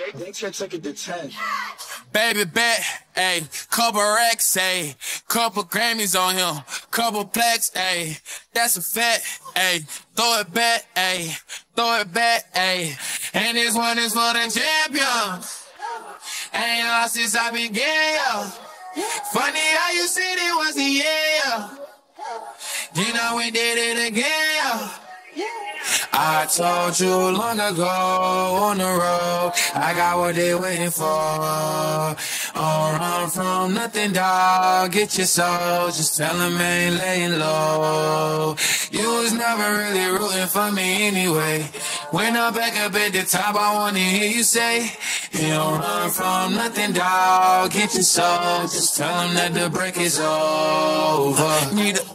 They can't take it to 10. Baby bet, ayy, couple racks, ayy, couple Grammys on him, couple plaques, ayy, that's a fact, ayy, throw it back, ayy, throw it back, ayy, and this one is for the champions. Ain't lost since I began, yeah. Funny how you said it was the year. You know we did it again, yeah. I told you long ago on the road, I got what they waiting for. Don't run from nothing, dog. Get your soul, just tell them ain't laying low. You was never really rooting for me anyway. When I'm back up at the top, I wanna hear you say, you don't run from nothing, dog. Get your soul, just tell them that the break is over.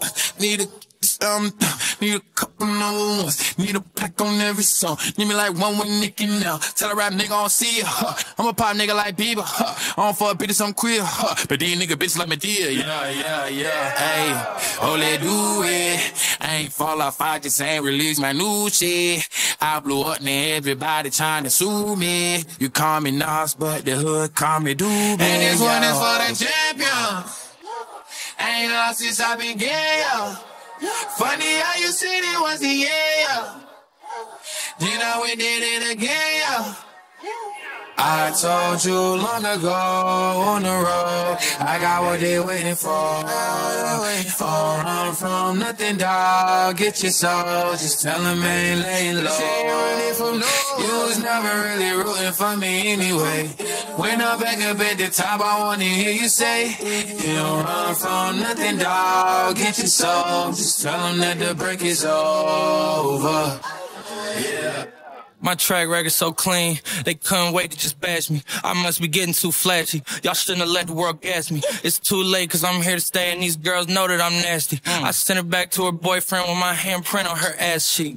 Need a couple number ones. Need a pack on every song. Need me like one with Nicky now. Tell a rap nigga I don't see ya. I'm a pop nigga like Bieber. I don't fuck bitches, I'm queer. But these nigga bitches like me dear. Yeah. Hey, oh, let do it. I ain't fall off, I just ain't release my new shit. I blew up and everybody trying to sue me. You call me Nas, but the hood call me Doobie. And this one is for the champion. Ain't lost since I began, yeah. Funny how you said it was the year. You know we did it again, yeah. I told you long ago on the road, I got what they waiting for. Don't run from nothing, dog. Get your soul, just tell them ain't laying low. You was never really rooting for me anyway. When I'm back up at the top, I wanna hear you say, you don't run from nothing, dog. Get your soul, just tell them that the break is over. Yeah. My track record so clean, they couldn't wait to just bash me. I must be getting too flashy. Y'all shouldn't have let the world gas me. It's too late cause I'm here to stay and these girls know that I'm nasty. I sent her back to her boyfriend with my handprint on her ass cheek.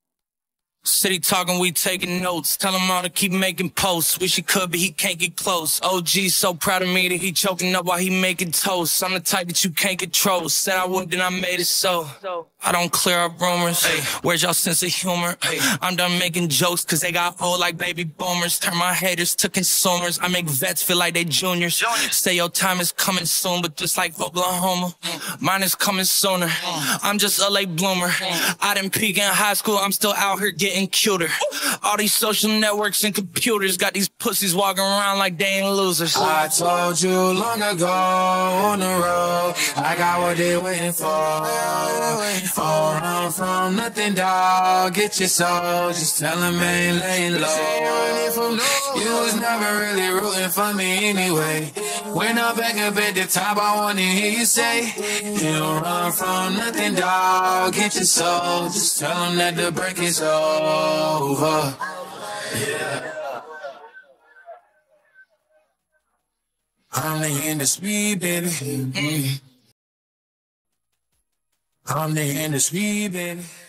City talking, we taking notes. Tell him all to keep making posts. Wish he could, but he can't get close. OG so proud of me that he choking up while he making toast. I'm the type that you can't control. Said I would, then I made it so. I don't clear up rumors. Where's y'all sense of humor? I'm done making jokes cause they got old like baby boomers. Turn my haters to consumers. I make vets feel like they juniors. Say your time is coming soon, but just like Oklahoma, mine is coming sooner. I'm just a late bloomer. I didn't peak in high school, I'm still out here getting cuter. All these social networks and computers got these pussies walking around like they ain't losers. I told you long ago on the road, I got what they waiting for. Don't run from nothing, dog. Get your soul, just tell them ain't laying low. You was never really rooting for me anyway. When I'm back up at the top, I wanna hear you say, you don't run from nothing, dog. Get your soul, just tell them that the break is over. Yeah. I'm the industry, baby. I'm the industry, baby.